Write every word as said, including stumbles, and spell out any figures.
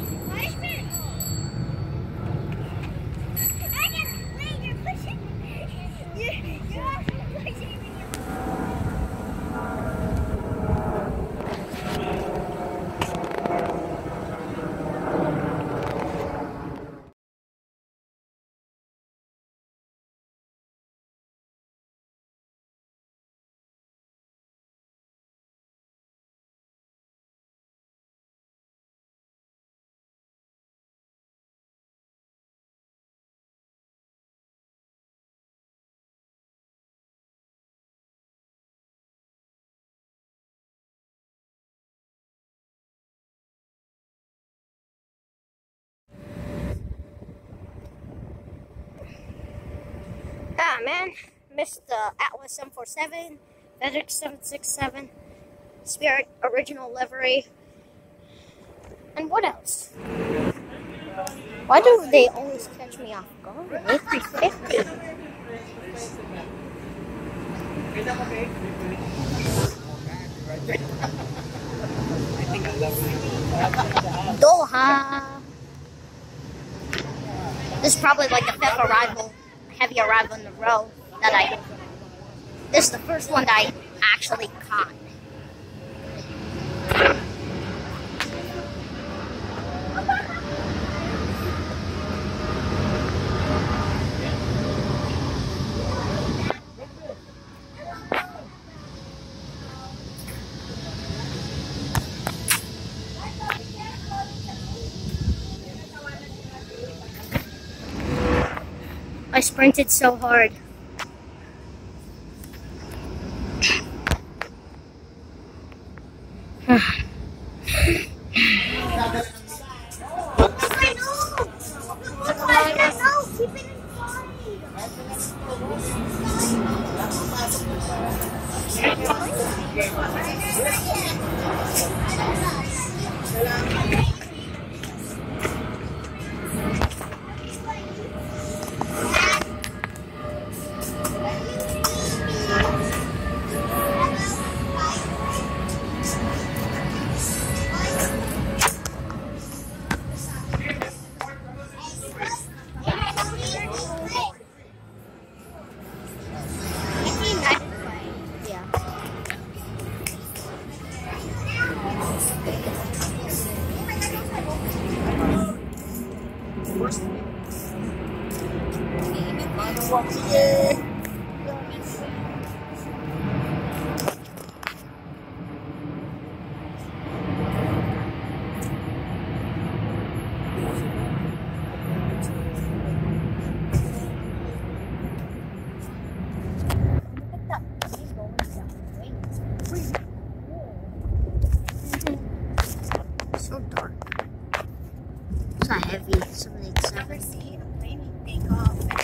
Ah, man, missed the Atlas seven forty-seven, FedEx seven sixty-seven, Spirit original livery, and what else? Why do they always catch me off guard? A three fifty. Doha. This is probably like the fifth arrival, heavy arrival in a row that I. This is the first one that I actually caught. I sprinted so hard. So dark. It's not heavy. seven eighty-seven. Never seen a plane take off.